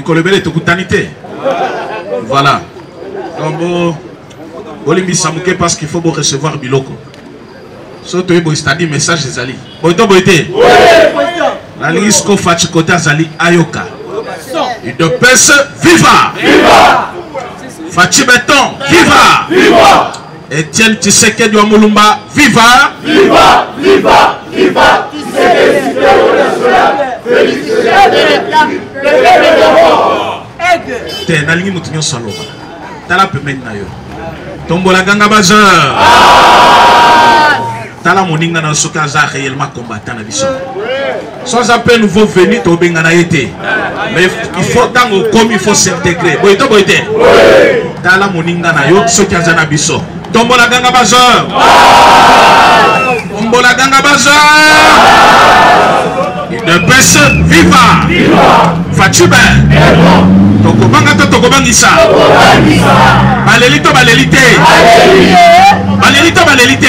Mikolebele Tokutanité. Voilà. Donc, Olimbi Samouké parce qu'il faut recevoir Biloko. Surtout, c'est-à-dire message des alliés. Boito Boité. La Lisco Fatchikota Zali Ayoka. Et de pèse, viva! Viva! Fachi Beton, viva! Viva! Etienne Tshisekedi Wamulumba, viva! Viva! Viva! Viva! Tshisekedi national, Félix Te nalingi mutunyo saloba. Tala pemeni na yo. Tombola ganga bazar. Tala moninga na soka za réellement combattant na biso. Sans appel nouveau venu to benga na été. Mais il faut tango comme il faut s'intégrer. Boito boité. Tala moninga na yo soka za na biso. Tombola ganga bazar. Tombola ganga bazar. De pèse viva. Fachibe. Tokobanga to tokobangisa. Balelito balelité. Balelito balelité.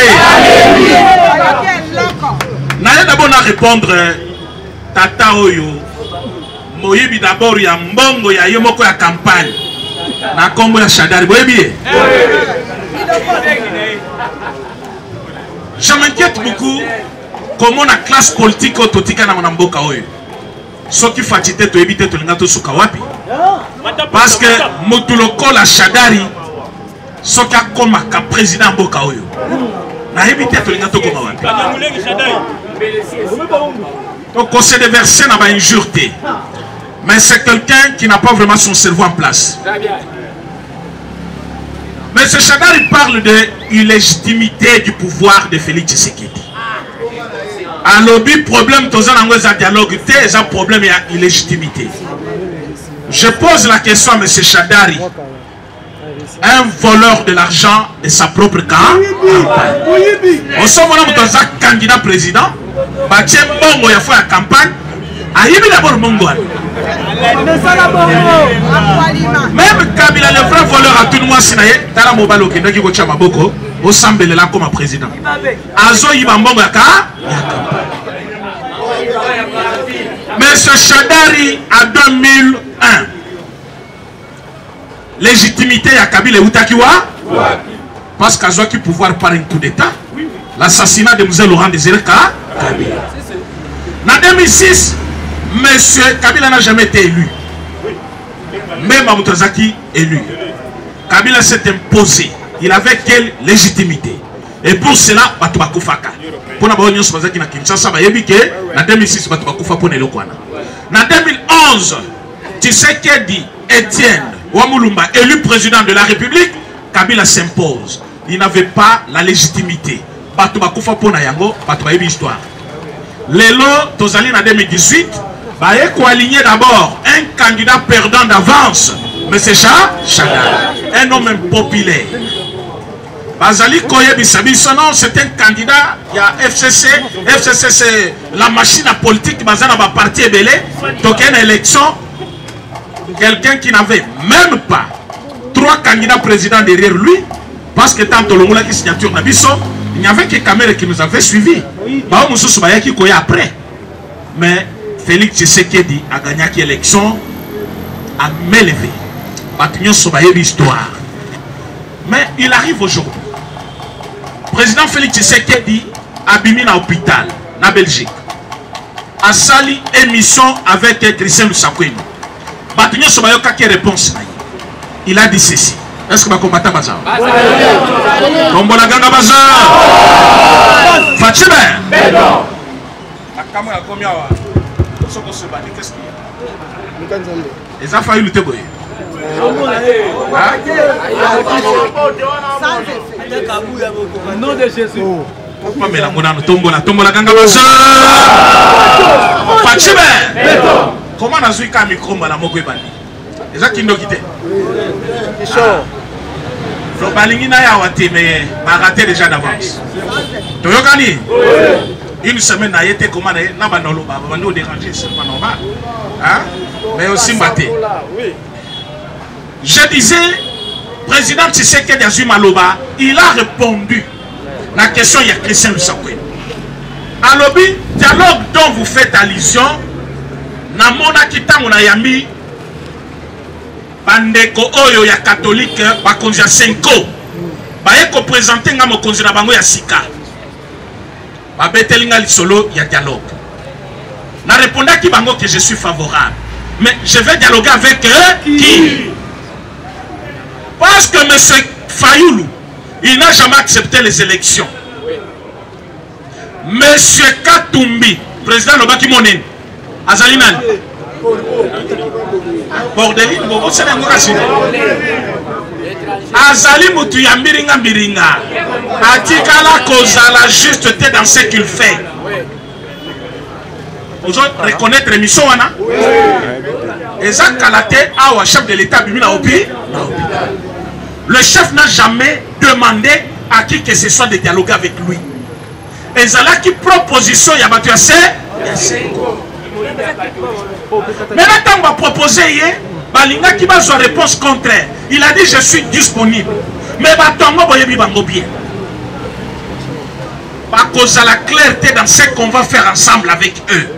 Naye d'abord na répondre tata oyo. Moyebi d'abord ya mbongo ya yomoko ya campagne. Na kombo ya Shadari boyebi. Je m'inquiète beaucoup comment la classe politique autotika na mboka oyo. Soki fatite to ebite to linga to suka wapi? Parce que motuloko la Shadari soki akoma ka président mboka oyo. Na ebite to linga to koma wapi? Donc on s'est déversé dans une injureté. Mais c'est quelqu'un qui n'a pas vraiment son cerveau en place. Mais ce Shadari parle de l'illégitimité du pouvoir de Félix Tshisekedi. A lobby problème tous un dialogue, un problème et illégitimité. Je pose la question à M. Shadari, un voleur de l'argent de sa propre campagne. On se voit dans un candidat président, bâti bongo ya fois la campagne, aïbi d'abord mongo. Même Kabila le vrai voleur à tout le monde sinaye, tala mobalo qui n'aki kocha maboko, au sambele là comme président. Azo yiba mbongo ya campagne. Mais ce Shadari à 2001, légitimité à Kabila Outakiwa, parce qu'à qui pouvoir par un coup d'état, l'assassinat de M. Laurent Désiré Kabila. En 2006, M. Kabila n'a jamais été élu. Même Amoutazaki élu. Kabila s'est imposé. Il avait quelle légitimité? Et pour cela, Batubakoufaka. Pour n'avoir une chose qui n'a qu'une chance, en 2006, Batubakoufa pour Nelokwana. En 2011, Tshisekedi Etienne Wamulumba, élu président de la République, Kabila s'impose. Il n'avait pas la légitimité. Batubakoufa pour Nayango, Batubayebi histoire. Lélo, Tozali en 2018, Baeko aligné d'abord un candidat perdant d'avance, M. Shadari, un homme impopulaire. Bazali Koye Bissabiso, non, c'est un candidat, il y a FCC. FCC, c'est la machine à politique, Bazana va partir belé. Donc, une élection, quelqu'un qui n'avait même pas 3 candidats présidents derrière lui, parce que tant que le moula qui signature Nabiso, il n'y avait que Kamere qui nous avait suivis. Bah, on se qui Koye après. Mais Félix Tshisekedi a gagné l'élection, a m'élevé. Batignon Sobaye l'histoire. Mais il arrive aujourd'hui. Président Félix Tshisekedi a bimi à l'hôpital, en Belgique. A sali émission avec Christian Lusakoueno. Batignon Sobayo quelle réponse? Il a dit ceci. Est-ce que va combattre Bazar? Tombola Ganga Bazar. Fatime. La caméra combien? Qu'est-ce qu'il y a? Les affaires lutter boy. Nom de Jésus. Tombola Ganga Bazar. Fatime. Comment on a joué un micro à la Moko Bandi? Les gens qui n'ont quitté. Le balingi n'a pas été, mais m'a raté déjà d'avance. Toyokani. Une semaine n'a été comment n'a pas nous déranger, c'est pas normal. Hein? Mais aussi maté. Je disais, président Tshisekedi Azumaloba, il a répondu à la question il y a Christian Lusakoueno. À l'objet, dialogue dont vous faites allusion, Namona Kitang Yami, bandeko oyo ya catholique bakonzi ya Senko baye ko présenter nga mokonzi na bango ya sika babeteli nga lisolo ya dialogue na répondaki bango que je suis favorable mais je vais dialoguer avec qui? Parce que M. Fayoulou il n'a jamais accepté les élections. M. Katumbi président Lobaki Monen azali nani Bordeline bobo sene ngoka sine azali mutu ya mbiringa mbiringa atikala kozala juste dans ce qu'il fait. Vous reconnaître mission wana eza kalate awa chef de l'état bimi na opi. Le chef n'a jamais demandé à qui que ce soit de dialoguer avec lui. Ezala qui proposition ya batu ya Senko. Mais là, quand on va proposer, Balinga qui va sa réponse contraire. Il a dit je suis disponible. Mais Batongo boyebi bango bien. Par cause à la clarté dans ce qu'on va faire ensemble avec eux.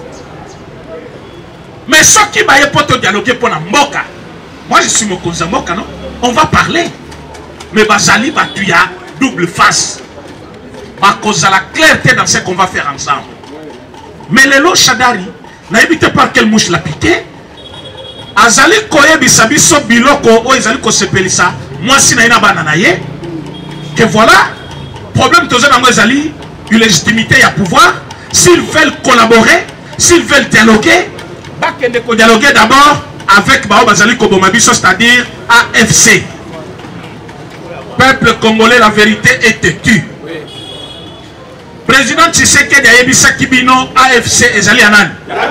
Mais ceux qui va pas dialoguer pour la Mboka. Moi je suis Mokonza Mboka, non? On va parler. Mais Bazali Batuya double face. Par cause à la clarté dans ce qu'on va faire ensemble. Mais les lots Chadari. Na évité par quelle mouche l'a piqué. Azali koye bisabiso biloko o ezali ko sepelisa. Moi si na ina banana ye. Que voilà. Problème tozo na ezali une légitimité à pouvoir. S'ils veulent collaborer, s'ils veulent dialoguer, bakende ko dialoguer d'abord avec Bao Bazali Kobomabiso, c'est-à-dire AFC. Peuple congolais, la vérité est têtue. Président Tshisekedi Ayebisa Kibino AFC ezali anan.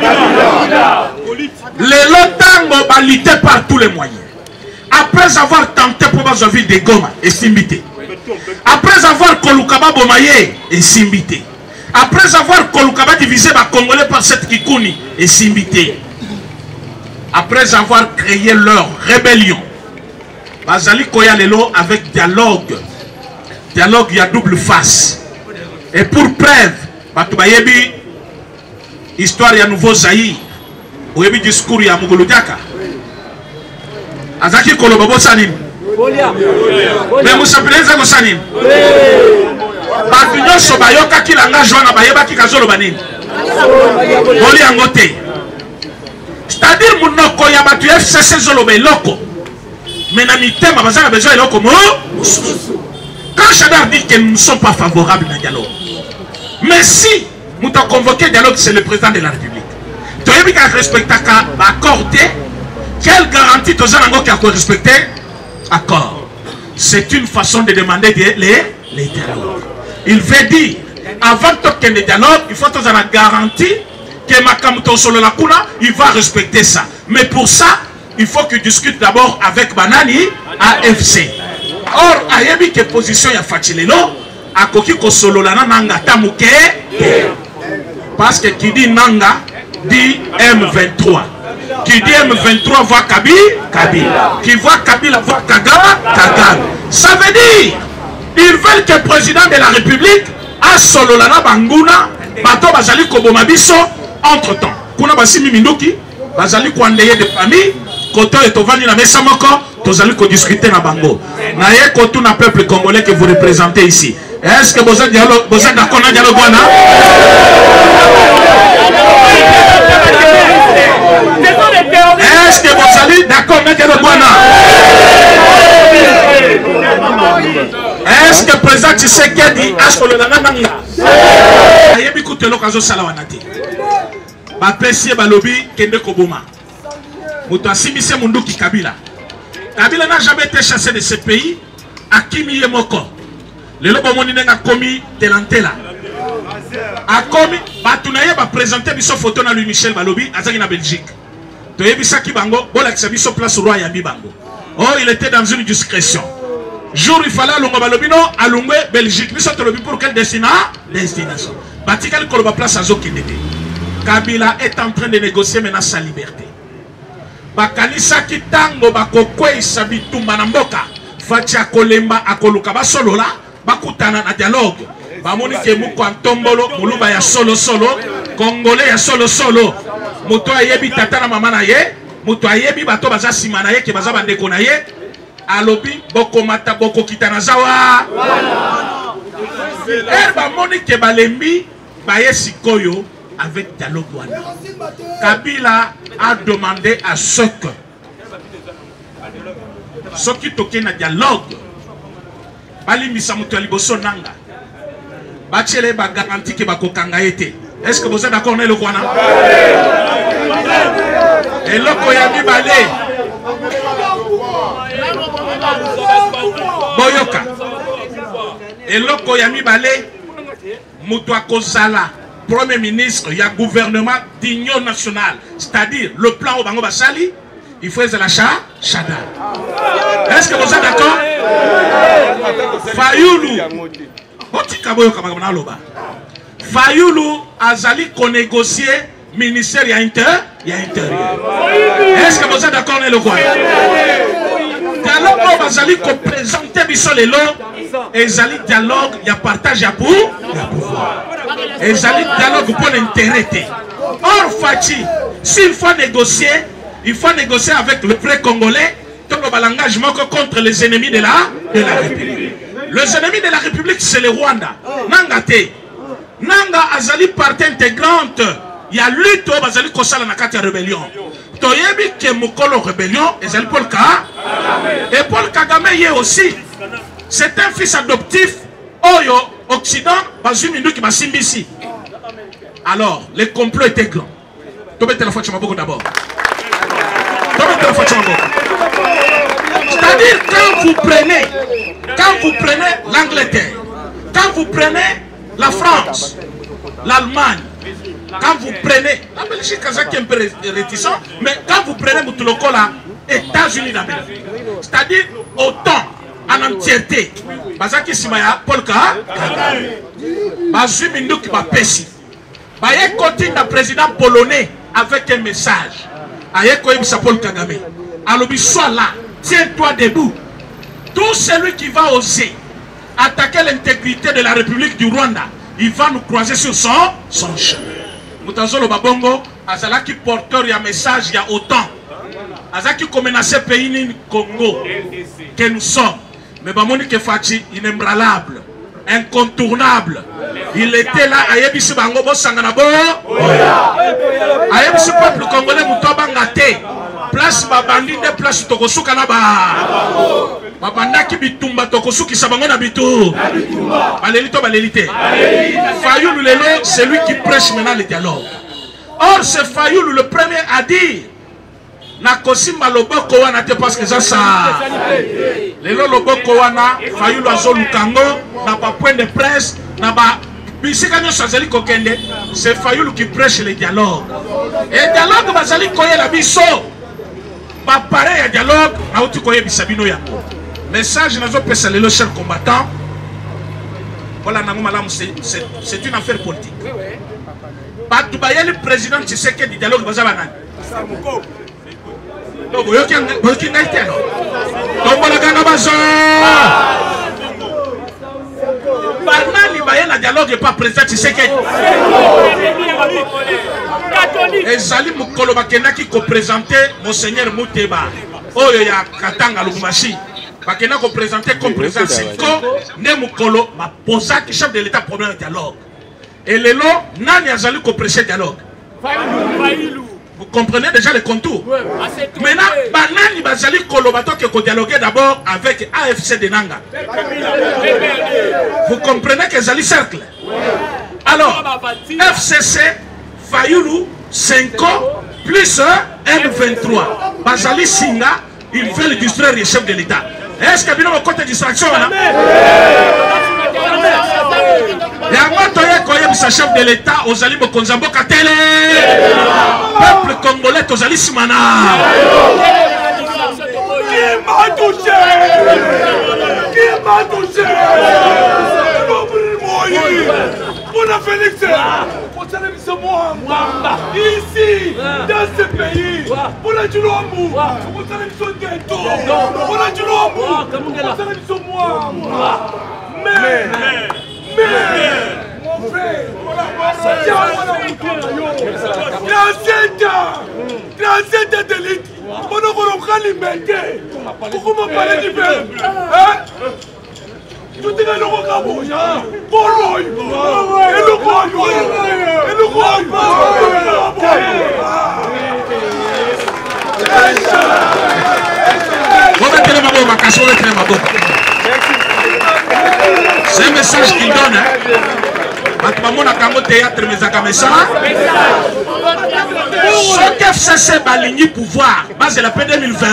Les lotango balité par tous les moyens. Après avoir tenté pour Bazoville de Goma et Simbité. Après avoir Kolukaba Bomaye et Simbité. Après avoir Kolukaba divisé les Congolais par cette Kikouni et Simbité. Après avoir créé leur rébellion. Bazali Koya Lelo avec dialogue. Dialogue il y a double face. Et pour preuve, Batubayebi, histoire ya nouveau Zaïre, Oyebi discours ya Muguludiaka. Azaki Kolobabo Sanim. Mais Moussa Pineza Sanim. Batunyo Sobayoka qui langage Joana Bayeba qui Kazolo Banin. Boli Angote. C'est-à-dire, Mounoko Yabatu FCC Zolobe Loko. Mais Namite, ma besoin de Loko. Quand Chadar dit que nous ne sommes pas favorables à dialogue. Mais si nous avons convoqué dialogue, c'est le président de la République. Tu as vu qu'à respecter accordé, quelle garantie tu as respecté? Accord. C'est une façon de demander les dialogues. Il veut dire, avant de le dialogue, il faut que tu aies la garantie que Makamuto Solo Lakuna, il va respecter ça. Mais pour ça, il faut que tu discutes d'abord avec Banani AFC. Or, ayebi que position ya Fachilelo, a koki ko solo la nanga tamuke. Parce que qui dit Nanga, dit M23. Qui dit M23 voit Kabila. Qui voit Kabila voit Kagame. Ça veut dire, ils veulent que le président de la République a solo la banguna, bato bazali kobomabiso entre temps. Kuna basimi mindoki, bazali kwandeye de famille, koto etovani na mesa moko. Nous allons discuter na bango. Na ye kotu na peuple congolais que vous représentez ici. Est-ce que vous êtes d'accord na dialogue wana? Est-ce que vous êtes d'accord na dialogue wana? Est-ce que le président Tshisekedi a solo na nanga? Ayebi kutelo kazo sala wana te. Ba pesi balobi kende koboma. Muto asimise munduki Kabila. Kabila n'a jamais été chassé de ce pays. Akimi Yemoko. Le lobo monine a commis Telantela. A commis. Batunaye va présenter biso photo na Louis Michel Balobi. Azaki na Belgique. Toye bisaki bango. Bola kisa biso place roi Yambi bango. Oh, il était dans une discrétion. Jour il fallait alongo Balobi non. Alongo Belgique. Biso tolobi pour quelle destination. Batikal koloba place azo kinete. Kabila est en train de négocier maintenant sa liberté. Bakanisa kitango bakokwe isabitumba na mboka fatia kolemba akoluka basolola bakutana na dialogue bamoni ke muko antombolo muluba ya solo congolais ya solo moto ayebi tata na mama na ye Mutu ayebi bato baza simana ye ke baza bandeko na ye. Alobi boko mata boko kitana zawa. Erba moni ke balembi baye sikoyo avec dialogue wana. Kabila a demandé à ceux qui toquent na dialogue bali misa mutu liboso nanga bachele ba garantie ke bakokanga ete. Est-ce que vous êtes d'accord na le kwana? Et loko ya mibale boyoka eloko ya mibale mutu akozala premier ministre ya gouvernement d'union nationale, c'est-à-dire le plan au bango basali, il faut la chada. Est-ce que vous êtes d'accord? Fayoulou otika boyoka makamana loba Fayoulou azali ko négocier ministère ya intérieur. Est-ce que vous êtes d'accord na le quoi? Dialogue bazali ko présenter biso lelo ezali dialogue ya partage ya pouvoir. Ezali dialogue pour l'intérêt. Or Fachi, s'il faut négocier, il faut négocier avec le vrai Congolais dans le langagement contre les ennemis de la République. Les ennemis de la République, c'est le Rwanda. Nangate. Nanga azali partie intégrante. Il y a lutte au bazali kosala na kati ya rébellion. Toyebi ke mukolo rébellion ezali Paul Kagame. Et Paul Kagame y est aussi. C'est un fils adoptif. Oyo Occident bazumi nduki basimbisi. Alors, les complots étaient grands. Tomez la fois d'abord. C'est-à-dire quand vous prenez l'Angleterre, quand vous prenez la France, l'Allemagne, quand vous prenez la Belgique, qui est un peu réticent, mais quand vous prenez Moutulokola, États-Unis d'Amérique, c'est-à-dire autant en entièreté, Bazaki Simaya, Paul Kagame, Bazumi Nduki Bapesi, Baye continue le président polonais avec un message. Aye Koyebisa Paul Kagame. Alobi, sois là, tiens-toi debout. Tout celui qui va oser attaquer l'intégrité de la République du Rwanda, il va nous croiser sur son chemin. Moutazolo Babongo, Azalaki porteur, il y a message, il y a autant. Azaki comme menacé pays ni Congo que nous sommes. Mais Bamoni Kefachi, inébranlable, incontournable. Il était là, Ayebisi Bangobo Sanganabo. Ayebisi peuple congolais Moutobangate. Place Babandi de place Tokosuka Naba. Babandaki Bitumba Tokosuki Sabangona Bitou. Balelito Balelité. Fayoulou Lelo, c'est lui qui prêche maintenant le dialogue. Or, c'est Fayoulou le premier à dire Nakosimba Loboko Wana te parce que ça. Lelo Loboko Wana, Fayoulou Azol Lukango, n'a pas point de presse, n'a pas. C'est Fayoulou qui prêche le dialogue. Et le dialogue, Bazali Koye la biso. Pareil à dialogue, Naouti Koye Bisabino Yako. Message, nous avons le chers combattants. Voilà, c'est une affaire politique. Batoubaye, le président Tshisekedi du dialogue, Bazabanan. Donc, vous avez Banani baye na dialogue et pas président Tshisekedi. Et Zali Mukolo Bakena ko présenter Monseigneur Mouteba. Oyo ya Katanga Lubumbashi. Bakena ko présenter comme président Siko ne Mukolo ma posa qui chef de l'état problème de dialogue. Et lelo nani azali ko prêcher dialogue. Vous comprenez déjà les contours. Maintenant, Banani Bazali Kolobato qui a dialogué d'abord avec AFC de Nanga. Vous comprenez que Zali cercle. Alors, FCC, Fayoulou, 5 ans, plus M23. Bazali Singa, ils veulent distraire les chefs de l'État. Est-ce qu'il y a une côté distraction? Et à moi, tu chef de l'État, aux alliés Mokonzambo Katele, peuple congolais, aux alliés Simana. Qui m'a touché? Qui m'a touché? On a Félix. Ici, dans ce pays, on a du lomou. On a du ghetto. On a du lomou. On a du mais, mon frère, 37 ans d'élite. C'est un message qu'il donne. Ce que FCC Baligny pouvoir, base de la paix 2020.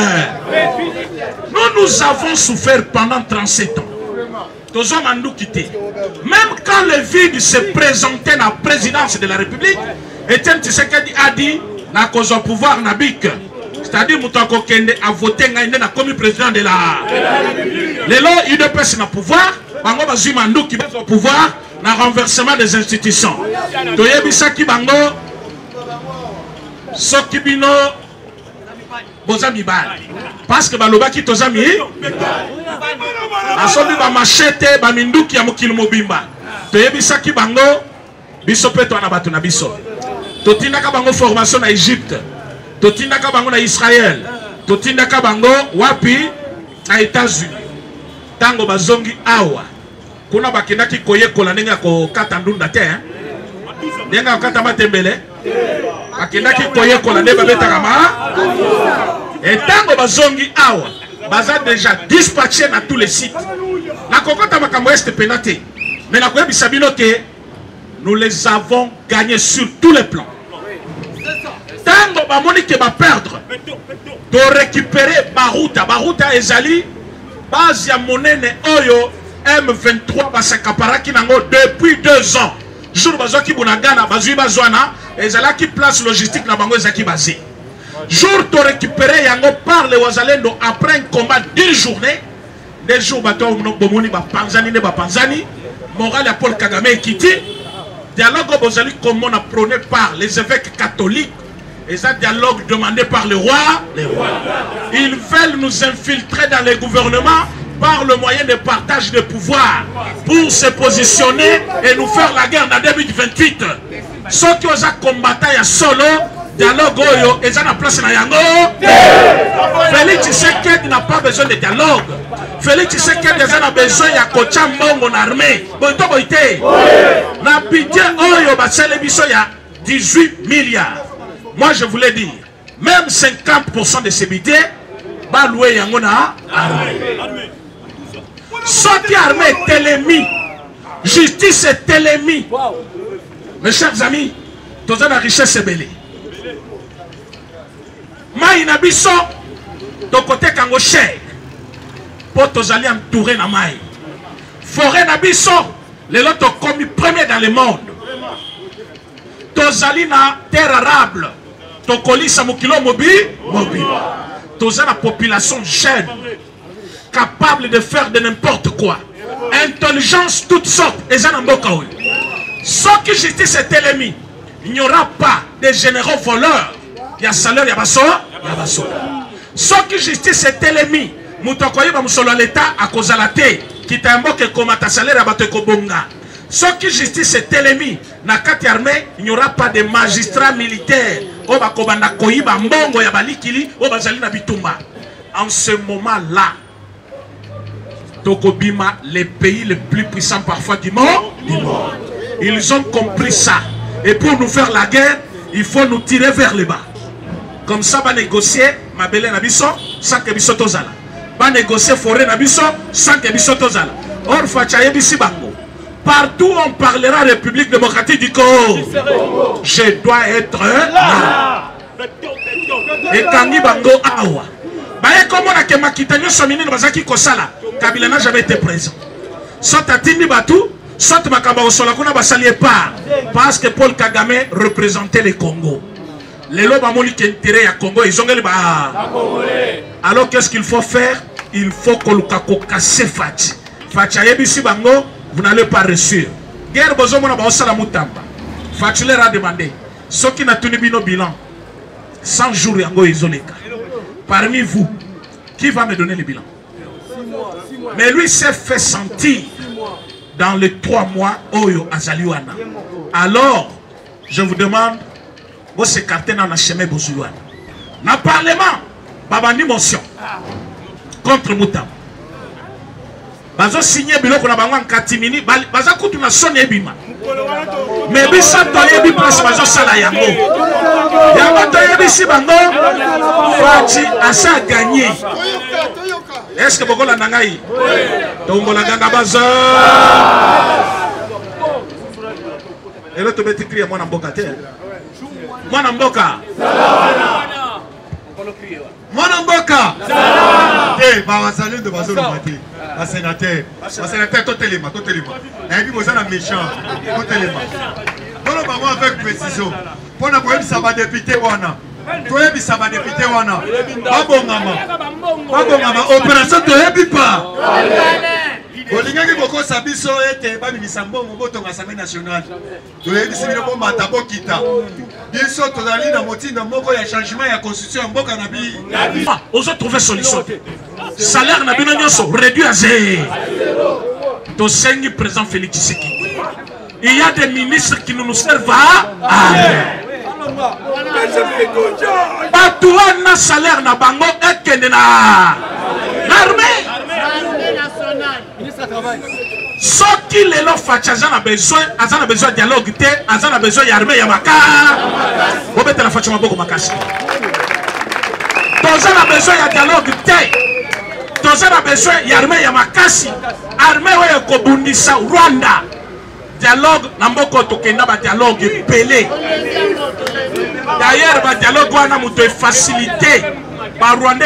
Nous avons souffert pendant 37 ans. Tous hommes nous quitté. Même quand le vide se présentait dans la présidence de la République, Etienne Tshisekedi a dit na cause au pouvoir na bic. C'est-à-dire Moutako Kende a voté na comme président de la République. Les lois UDPS na pouvoir, bango bazima nous qui au pouvoir na renversement des institutions. Toyebisa ki bango Sokibino Bozami Bal. Parce que balobaki tozami asobi ba machete ba minduki ya mokili mobimba. Toyebisa ki bango biso peto na bato na biso. Totindaka bango formation na Égypte. Totindaka bango na Israël. Totindaka bango wapi na États-Unis. Tango bazongi awa. Kuna bakendaki koyekola ndenge ko kata ndunda te hein. Ndenge ko kata matembele. Bakendaki koyekola ndenge babetaka ma. Et tango bazongi awa. Baza déjà dispatché dans tous les sites. La kokota makambo est pénaté. Mais la koyebi sabino ke nous les avons gagnés sur tous les plans. Tango bamoni ke ba perdre. De récupérer Baruta. Baruta ezali base ya monene oyo M23 basakaparaki nango depuis 2 ans. Jour bazoki bunagana bazui bazwana ezalaki place logistique na bango ezaki basé. Jour to récupérer yango par les Wazalendo après un combat d'une journée. Des jours bato bomoni ba panzani ne ba panzani. Moral ya Paul Kagame Kiti. Dialogue bozali comme on a prôné par les évêques catholiques. Et ça dialogue demandé par le roi. Ils veulent nous infiltrer dans les gouvernements par le moyen de partage de pouvoir pour se positionner et nous faire la guerre en 2028. Ceux qui ont combattu à solo, dialogue oyo, ils ont la place na yango. Félix Tshisekedi n'a pas besoin de dialogue. Félix Tshisekedi a besoin de kocha mbongo en armée. Bonto boité. Na budget oyo basele biso ya 18 milliards. Moi je voulais dire, même 50% de ces budgets, va louer yango na armée. Sorti armée est télémi. Justice est télémi. Mes chers amis, tous la richesse est belle. Maï na biso, ton côté kango cher. Pour tous aller entourer na maï. Forêt na biso, les autres commis premier dans le monde. Tous aller na terre arable. Ton colis à mokilo mobile. Tous la population jeune. Capable de faire de n'importe quoi. Intelligence toutes sortes. Et ça n'a pas ce qui justice est télémi. Il n'y aura pas de généraux voleurs. Il y a salaire, il y a basso. Ce qui justice est télémi. Moutokoye va moussolo l'État à cause de la thé. Qui t'a invoqué comme ta salaire à bateau kobonga. Ce qui justice est télémi. Na kati armée, il n'y aura pas de magistrats militaires. Oba kobanda koyiba mbongo ya balikili. Oba zali na bitumba. En ce moment-là, Tokobima, les pays les plus puissants parfois du monde. Ils ont compris ça. Et pour nous faire la guerre, il faut nous tirer vers le bas. Comme ça, va négocier ma belle nabiso sans que biso tozala. Va négocier forêt nabiso sans que biso tozala. Or, fachaye bisi bango. Partout on parlera République démocratique du Congo. Je dois être là. Et Kangi bango awa. Baye comme on a que Makitanyo Somini Bazaki Kosala. Kabila n'a jamais été présent. Soit à Tini Batou, soit Makaba Osola Kuna Basalier part. Parce que Paul Kagame représentait le Congo. Les lobes à Moni qui intérêt à Congo, ils ont les bas. Alors qu'est-ce qu'il faut faire? Il faut que le Kako casse Fati. Fati Ayebisi Bango, vous n'allez pas réussir. Guerre Bozomona Baosala Moutamba. Fati leur a demandé. Ceux qui n'ont tenu bino bilan, 100 jours Yango Izoleka. Parmi vous, qui va me donner le bilan? Mais lui s'est fait sentir dans les 3 mois Oyo Azaliwana. Alors, je vous demande, vous s'écartez dans la chemin Bozouana. Dans le Parlement, babandi motion contre Moutam. Bazo signé biloko na bango en katimini baza kutu na soni ebima. Mais bisa toyebi place bazo sala yango. Yango toyebi si bango Fachi asa gagné. Est-ce que bokola nangai? Tombola ganga bazo. Et là tu peux t'écrire moi na mboka te. Moi na mboka. Mon Mboka. Eh, Bawassalé de Bazo le matin. Un sénateur. Un sénateur, tout élément, tout élément. Et puis, vous êtes un méchant. Tout élément. Pour le moment, avec précision. Pour le moment, ça va député Wana. Toi, ça va député Wana. Pas bon, maman. Pas bon, maman. Opération, tu n'es pas. Olingaki boko sabiso ete ba bimisambo moboto ngasame national. Toyebi sibino bo matabo kita. Biso tozali na motinda moko ya changement ya constitution mboka na bi. Ozo trouver solution. Salaire na bino nyoso réduit à zéro. To sengi président Félix Tshisekedi. Il y a des ministres qui nous servent à Batouan na salaire na bango ekende na l'armée. Ce qui les l'ont fait, a besoin de dialogue, a besoin d'armée, Yamaka. Vous mettez la façon beaucoup Makasi. Tous a besoin de dialogue, tous a besoin d'armée, Yamakasi. Armée, ouais, Kobundisa, Rwanda. Dialogue, Namboko Tokenda, dialogue, Pelé. D'ailleurs, dialogue, on a facilité par Rwanda.